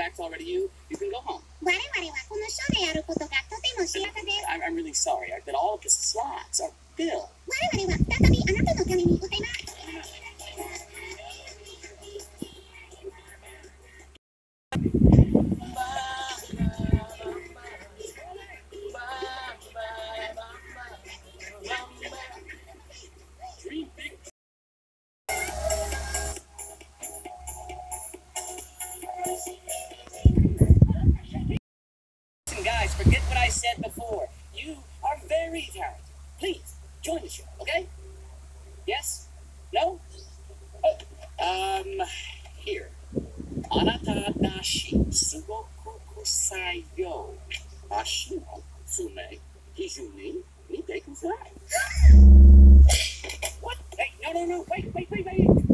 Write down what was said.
acts already, you can go home. 我々はこのショーでやることがとても幸せです。 I'm really sorry that all of the slots are filled. 我々は再びあなたのために歌います。 Listen, guys, forget what I said before. You are very talented. Please join the show, okay? Yes? No? Here. あなただし、すごく臭いよ。足の爪、基準に見てください。What? Hey, no, wait.